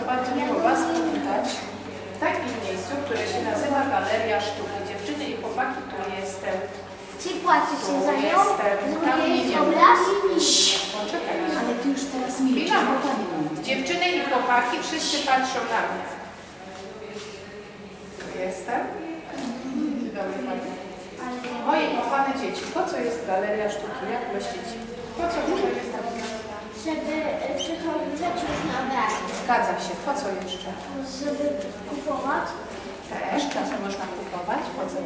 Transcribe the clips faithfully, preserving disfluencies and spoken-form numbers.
bardzo miło Was powitać w takim miejscu, które się nazywa Galeria Sztuki. Dziewczyny i chłopaki, tu jestem. Ci płacisz się za nią? Tam nie wiem. Poczekaj. Ale ty już teraz milczy. Dziewczyny i chłopaki, wszyscy patrzą na mnie. Tu jestem. Dzień dobry Pani. Moje kochane dzieci, po co jest Galeria Sztuki? Jak myślicie? Po co tutaj jest ta galeria? Żeby przychodzić już na brak. Zgadza się. Po co jeszcze? Żeby kupować. Też czasem można kupować. Po co?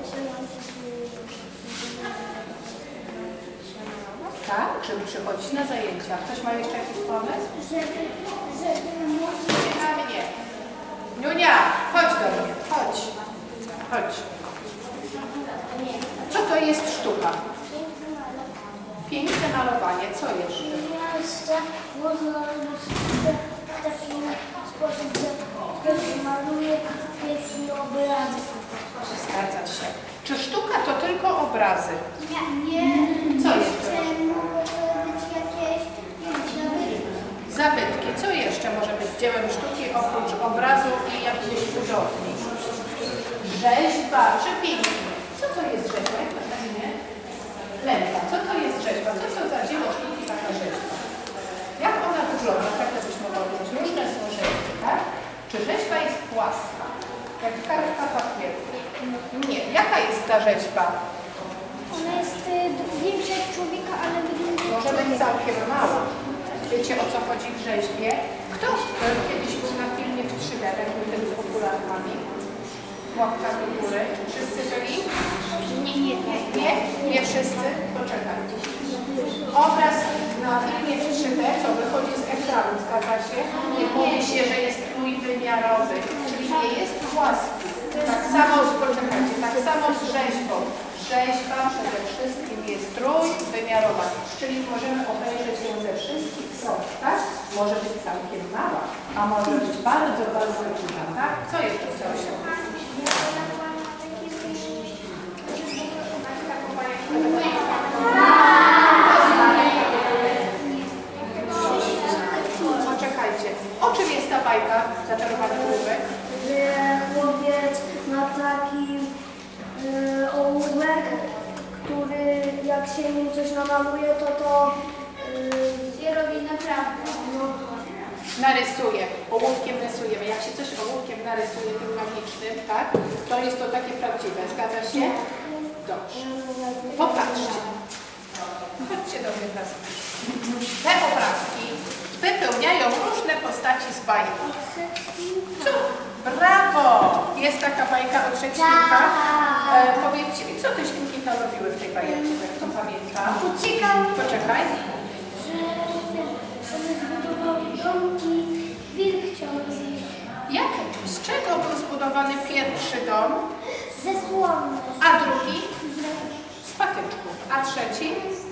Tak, żeby przychodzić na zajęcia. Ktoś ma jeszcze jakiś pomysł? Żeby, żeby Nie na mnie. Niunia, chodź do mnie. Chodź. Chodź. Co to jest sztuka? Piękne malowanie. Co jeszcze? Jeszcze można robić w taki sposób, że ktoś maluje piękne obrazy. Zgadza się. Czy sztuka to tylko obrazy? Nie. Nie. Co jeszcze? Może być jakieś zabytki. Zabytki. Co jeszcze może być dziełem sztuki oprócz obrazu i jakiejś budowli? Rzeźba. Przepięknie. Co to jest rzeźba? Jak to na imię? Lenka. Co to jest rzeźba? Co to za dzieło sztuki taka rzeźba? Jak ona wygląda? Tak byśmy mogli powiedzieć. Różne są rzeźby, tak? Czy rzeźba jest płaska? Jak kartka papieru? Nie. Jaka jest ta rzeźba? Ona jest większa od człowieka, ale wygląda Może być całkiem mała. Wiecie, o co chodzi w rzeźbie? Kto kiedyś był na filmie w trzy D, tak był ten z okularkami? Łapka do góry. Wszyscy byli? Nie, nie, nie. Nie? Nie wszyscy? Poczekaj. Obraz na filmie w trzy D, co wychodzi z ekranu, zgadza się? Nie mówi się, że jest trójwymiarowy, czyli nie jest płaski. Tak samo z, poczekajcie, tak samo z rzeźbą. Rzeźba przede wszystkim jest trójwymiarowa, czyli możemy obejrzeć ją ze wszystkich stron, tak? Może być całkiem mała, a może być bardzo, bardzo duża, tak? Co jeszcze chciało się Poczekajcie. O czym jest ta bajka? Zaczarowany główek? Że chłopiec ma taki y, ołówek, który jak się nim coś namaluje, to to y, je robi naprawdę. No. Narysuje. Ołówkiem rysujemy. Jak się coś ołówkiem narysuje, tym magicznym, tak? To jest to takie prawdziwe. Zgadza się? Dobrze. Popatrzcie. Chodźcie do mnie teraz. Te obrazki wypełniają różne postaci z bajki. Co? Brawo! Jest taka bajka o trzech świnkach. E, powiedzcie mi, co te świnki tam robiły w tej bajeczce, jak to pamiętam? Uciekał. Poczekaj. Że zbudował domki, wilk chciał zjeść. Jak? Z czego był zbudowany pierwszy dom? Ze słomy. A drugi? Z patyczków. A trzeci?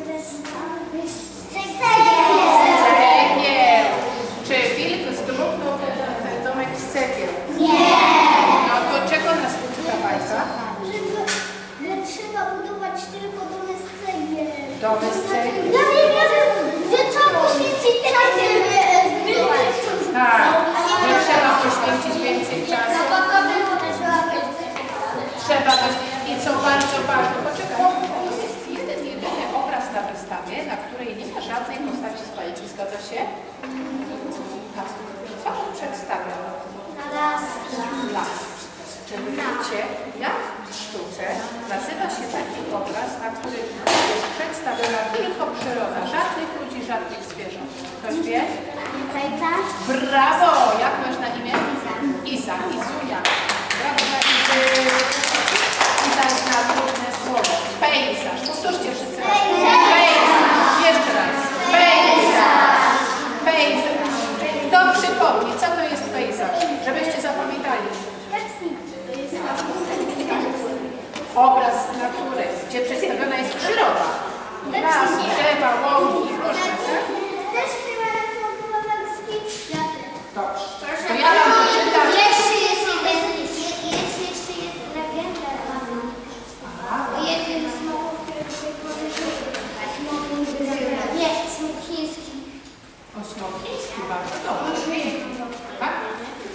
Z cegieł. Cegieł. Czy wilk zdruknął ten domek z cegieł? Nie. No to czego nas uczy ta bajka? Że trzeba budować tylko domy z cegieł. Domy z cegieł. Ja nie wierzę, że trzeba poświęcić czas, żeby zbudować. Tak, że trzeba poświęcić więcej czasu. Trzeba coś. I co bardzo ważne, poczekaj, to jest jeden, jedyny obraz na wystawie, na której nie ma żadnej postaci z bajki, zgadza się? Tak. Co on przedstawia? Las. Las. Czyli wiecie, jak w sztuce nazywa się taki obraz, na którym jest przedstawiona tylko przyroda, żadnych ludzi, żadnych zwierząt. Ktoś wie? Brawo! Jak masz na imię? Iza. Izunia. Brawo na Izy. Iza zna trudne słowo. Pejzaż. Powtórzcie wszyscy razem. Pejzaż. Jeszcze raz. Pejzaż. Pejzaż. Kto przypomni, co to jest pejzaż? Żebyście zapamiętali. Obraz z natury, gdzie przedstawiona jest przyroda. Las, drzewa, łąki, różne, tak? Dobrze. To ja wam przeczytam. Jeszcze jest jeden, jest jeszcze jedna legenda. O jednym smoku, który powiedział, nie, Smokiński. O Smokiński, bardzo dobrze. Tak?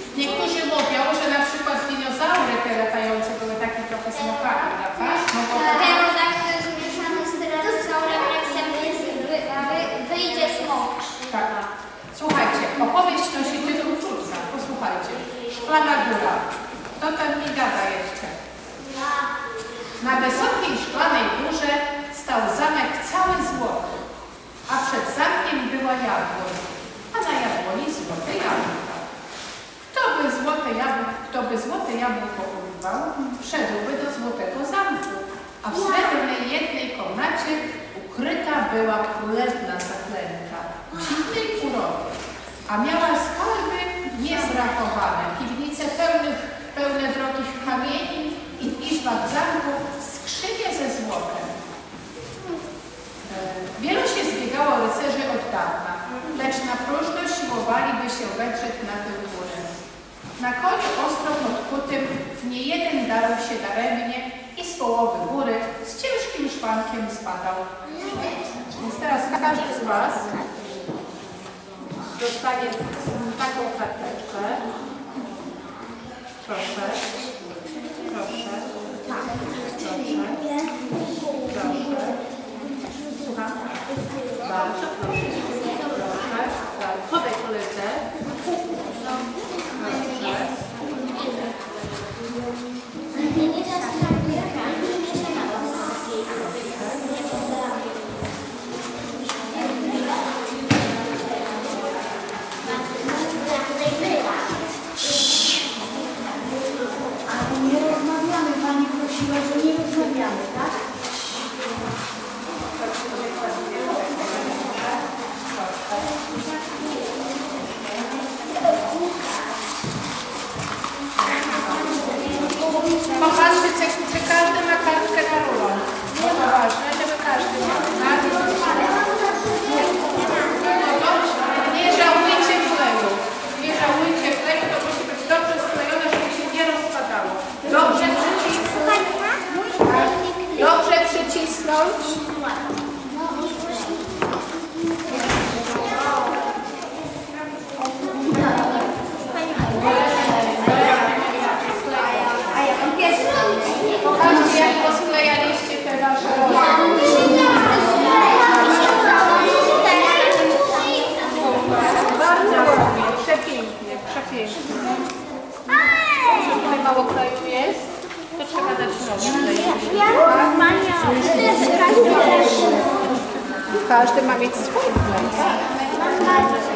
Opowieść nosi tytuł krótka. Posłuchajcie. Szklana góra. Kto tam mi gada jeszcze? Na wysokiej szklanej górze stał zamek cały złoty, a przed zamkiem była jabłoń, a na jabłoni złote jabłka. Kto by złote jabłko, kto by złote jabłko urwał, wszedłby do złotego zamku, a w srebrnej jednej komnacie ukryta była królewna zaklęta, dziwnej urody, a miała skarby niezrachowane, piwnice pełne, pełne drogich kamieni i w izbach zamku skrzynie ze złotem. Wielu się zbiegało rycerzy od dawna, lecz na próżno siłowaliby się wedrzeć na tę górę. Na koniu ostro podkutym nie jeden darł się daremnie i z połowy góry z ciężkim szwankiem spadał. Więc teraz każdy z Was dostanie taką karteczkę. Proszę. Proszę. Tak. Proszę. Proszę. Słucham? Bardzo proszę. Proszę. Podaj koledze. Nie rozmawiamy, Pani prosiła, że nie rozmawiamy, tak? Popatrzcie, czy, czy każdy ma kartkę na rulon. To ważne, żeby każdy miał, tak? No dobrze, nie żałujcie kleju. Nie żałujcie kleju, to musi być dobrze sklejone, żeby się nie rozpadało. Dobrze przycisnąć. Tak? Dobrze przycisnąć. Pokażcie, jak posklejaliście te wasze role. Bardzo ładnie, przepięknie, przepięknie. Tutaj mało kleju jest, to trzeba dać nowy. Każdy ma mieć swój klej.